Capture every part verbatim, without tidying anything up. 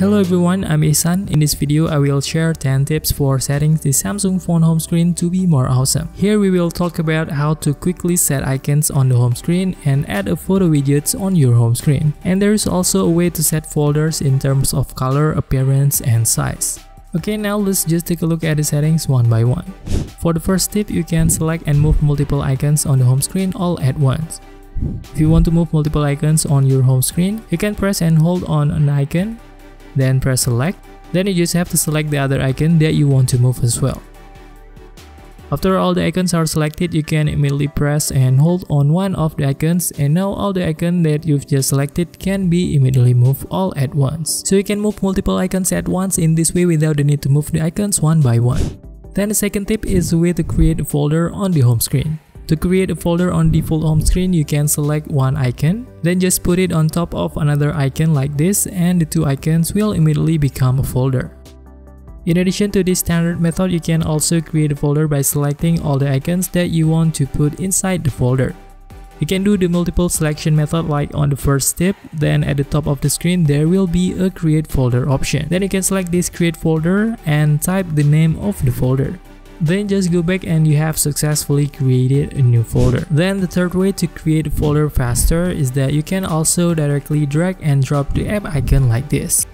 Hello everyone, I'm Ihsan. In this video, I will share ten tips for setting the Samsung phone home screen to be more awesome. Here we will talk about how to quickly set icons on the home screen and add a photo widgets on your home screen. And there is also a way to set folders in terms of color, appearance, and size. Okay, now let's just take a look at the settings one by one. For the first tip, you can select and move multiple icons on the home screen all at once. If you want to move multiple icons on your home screen, you can press and hold on an icon, then press select. Then you just have to select the other icon that you want to move as well. After all the icons are selected, you can immediately press and hold on one of the icons, and now all the icons that you've just selected can be immediately moved all at once. So you can move multiple icons at once in this way without the need to move the icons one by one. Then the second tip is a way to create a folder on the home screen. To create a folder on default home screen, you can select one icon, then just put it on top of another icon like this, and the two icons will immediately become a folder. In addition to this standard method, you can also create a folder by selecting all the icons that you want to put inside the folder. You can do the multiple selection method like on the first tip, then at the top of the screen there will be a create folder option. Then you can select this create folder and type the name of the folder. Then just go back and you have successfully created a new folder. Then the third way to create a folder faster is that you can also directly drag and drop the app icon like this.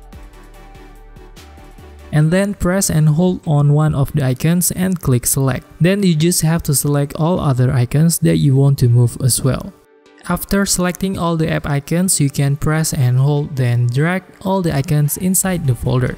And then press and hold on one of the icons and click select. Then you just have to select all other icons that you want to move as well. After selecting all the app icons, you can press and hold, then drag all the icons inside the folder.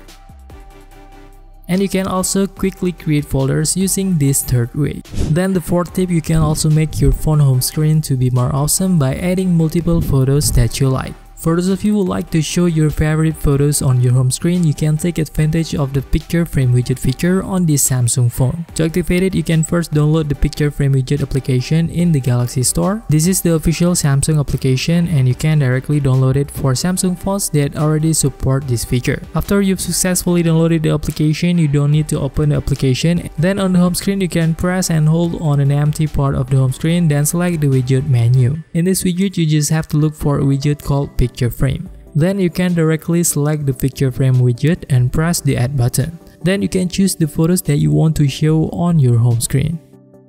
And you can also quickly create folders using this third way. Then the fourth tip, you can also make your phone home screen to be more awesome by adding multiple photos that you like. For those of you who like to show your favorite photos on your home screen, you can take advantage of the picture frame widget feature on this Samsung phone. To activate it, you can first download the picture frame widget application in the Galaxy Store. This is the official Samsung application and you can directly download it for Samsung phones that already support this feature. After you've successfully downloaded the application, you don't need to open the application. Then on the home screen, you can press and hold on an empty part of the home screen, then select the widget menu. In this widget, you just have to look for a widget called picture Picture frame. Then you can directly select the picture frame widget and press the add button. Then you can choose the photos that you want to show on your home screen.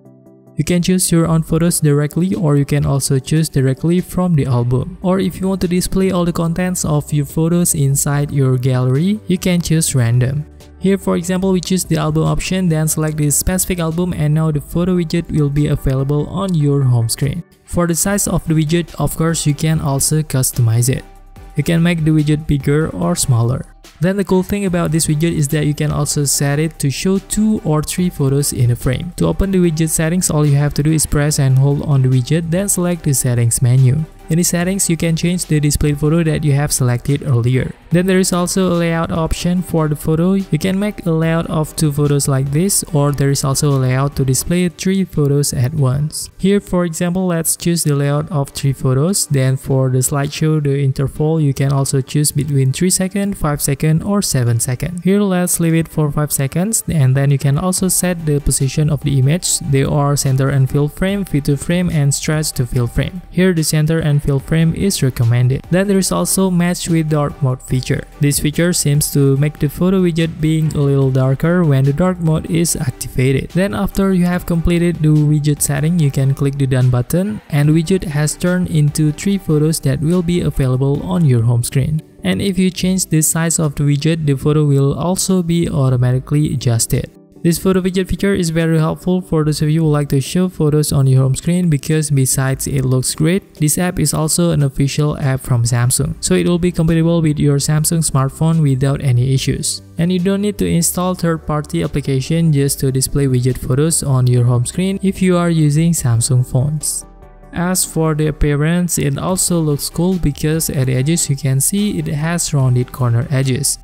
You can choose your own photos directly, or you can also choose directly from the album. Or if you want to display all the contents of your photos inside your gallery, you can choose random. Here for example, we choose the album option, then select the specific album, and now the photo widget will be available on your home screen. For the size of the widget, of course, you can also customize it. You can make the widget bigger or smaller. Then the cool thing about this widget is that you can also set it to show two or three photos in a frame. To open the widget settings, all you have to do is press and hold on the widget, then select the settings menu. In the settings, you can change the display photo that you have selected earlier. Then there is also a layout option for the photo. You can make a layout of two photos like this, or there is also a layout to display three photos at once. Here for example, let's choose the layout of three photos. Then for the slideshow, the interval, you can also choose between three seconds, five seconds, or seven seconds. Here let's leave it for five seconds, and then you can also set the position of the image. They are center and fill frame, fit to frame, and stretch to fill frame. Here the center and fill frame is recommended. Then there is also match with dark mode feature. This feature seems to make the photo widget being a little darker when the dark mode is activated. Then after you have completed the widget setting, you can click the done button, and the widget has turned into three photos that will be available on your home screen. And if you change the size of the widget, the photo will also be automatically adjusted. This photo widget feature is very helpful for those of you who like to show photos on your home screen, because besides it looks great, this app is also an official app from Samsung. So it will be compatible with your Samsung smartphone without any issues. And you don't need to install third-party application just to display widget photos on your home screen if you are using Samsung phones. As for the appearance, it also looks cool because at the edges you can see it has rounded corner edges.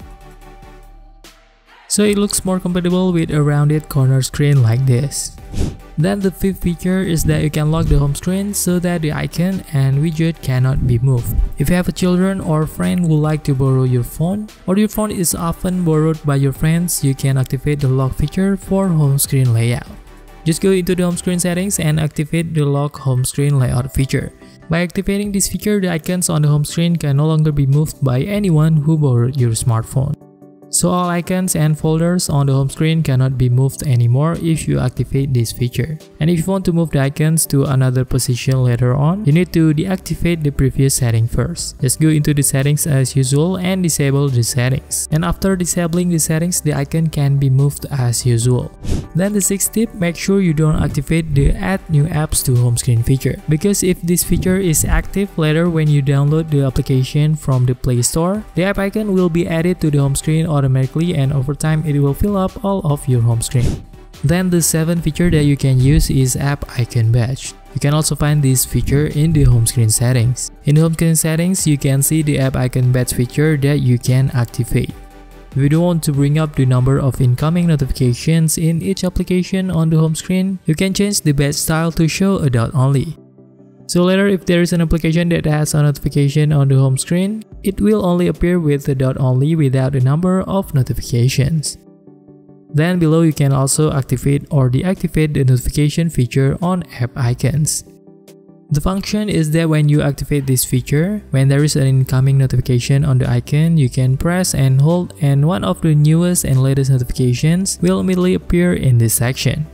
So it looks more compatible with a rounded corner screen like this. Then the fifth feature is that you can lock the home screen so that the icon and widget cannot be moved. If you have a children or friend who like to borrow your phone, or your phone is often borrowed by your friends, you can activate the lock feature for home screen layout. Just go into the home screen settings and activate the lock home screen layout feature. By activating this feature, the icons on the home screen can no longer be moved by anyone who borrowed your smartphone. So all icons and folders on the home screen cannot be moved anymore if you activate this feature. And if you want to move the icons to another position later on, you need to deactivate the previous setting first. Just go into the settings as usual and disable the settings. And after disabling the settings, the icon can be moved as usual. Then the sixth tip, make sure you don't activate the add new apps to home screen feature. Because if this feature is active later when you download the application from the Play Store, the app icon will be added to the home screen automatically, and over time it will fill up all of your home screen. Then the seventh feature that you can use is App Icon Badge. You can also find this feature in the home screen settings. In the home screen settings, you can see the App Icon Badge feature that you can activate. If you don't want to bring up the number of incoming notifications in each application on the home screen, you can change the badge style to show a dot only. So later, if there is an application that has a notification on the home screen, it will only appear with the dot only without a number of notifications. Then below, you can also activate or deactivate the notification feature on app icons. The function is that when you activate this feature, when there is an incoming notification on the icon, you can press and hold, and one of the newest and latest notifications will immediately appear in this section.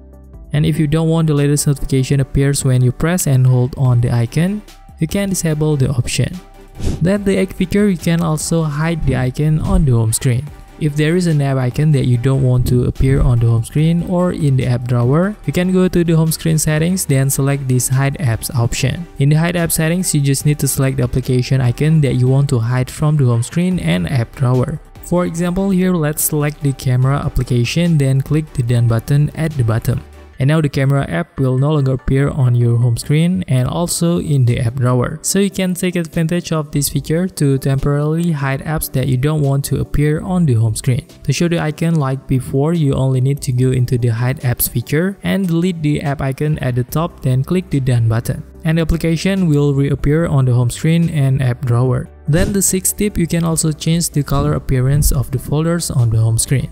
And if you don't want the latest notification appears when you press and hold on the icon, you can disable the option. Then the eighth feature, you can also hide the icon on the home screen. If there is an app icon that you don't want to appear on the home screen or in the app drawer, you can go to the home screen settings, then select this hide apps option. In the hide app settings, you just need to select the application icon that you want to hide from the home screen and app drawer. For example, here let's select the camera application, then click the done button at the bottom. And now the camera app will no longer appear on your home screen and also in the app drawer. So you can take advantage of this feature to temporarily hide apps that you don't want to appear on the home screen. To show the icon like before, you only need to go into the hide apps feature and delete the app icon at the top, then click the done button. And the application will reappear on the home screen and app drawer. Then the sixth tip, you can also change the color appearance of the folders on the home screen.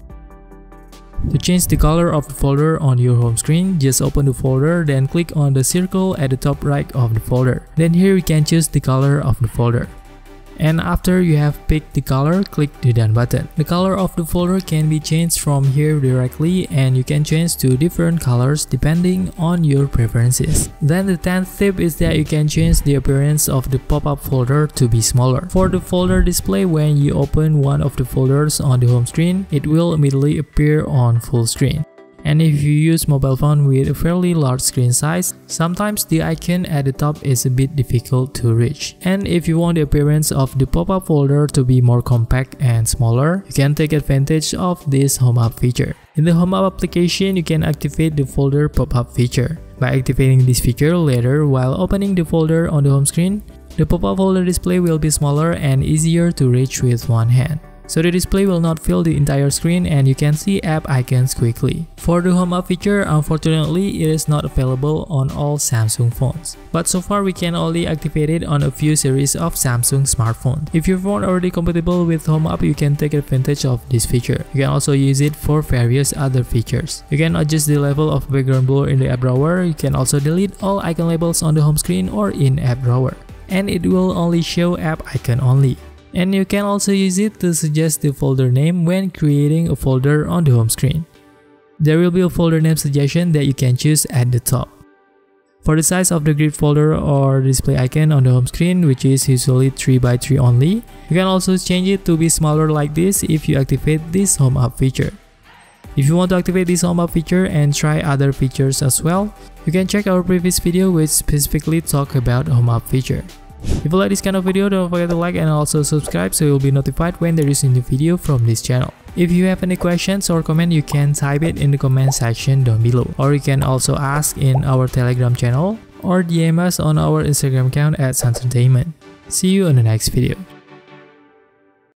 To change the color of the folder on your home screen, just open the folder, then click on the circle at the top right of the folder. Then here you can choose the color of the folder. And after you have picked the color, click the done button. The color of the folder can be changed from here directly, and you can change to different colors depending on your preferences. Then the tenth tip is that you can change the appearance of the pop-up folder to be smaller. For the folder display, when you open one of the folders on the home screen, it will immediately appear on full screen. And if you use mobile phone with a fairly large screen size, sometimes the icon at the top is a bit difficult to reach. And if you want the appearance of the pop-up folder to be more compact and smaller, you can take advantage of this Home Up feature. In the Home Up application, you can activate the folder pop-up feature. By activating this feature later while opening the folder on the home screen, the pop-up folder display will be smaller and easier to reach with one hand. So the display will not fill the entire screen and you can see app icons quickly. For the Home Up feature, unfortunately, it is not available on all Samsung phones. But so far, we can only activate it on a few series of Samsung smartphones. If your phone already compatible with Home Up, you can take advantage of this feature. You can also use it for various other features. You can adjust the level of background blur in the app drawer. You can also delete all icon labels on the home screen or in app drawer. And it will only show app icon only. And you can also use it to suggest the folder name when creating a folder on the home screen. There will be a folder name suggestion that you can choose at the top. For the size of the grid folder or display icon on the home screen, which is usually three by three only, you can also change it to be smaller like this if you activate this Home Up feature. If you want to activate this Home Up feature and try other features as well, you can check our previous video which specifically talk about Home Up feature. If you like this kind of video, don't forget to like and also subscribe so you'll be notified when there is a new video from this channel. If you have any questions or comment, you can type it in the comment section down below. Or you can also ask in our Telegram channel or D M us on our Instagram account at Sansuntainment. See you on the next video.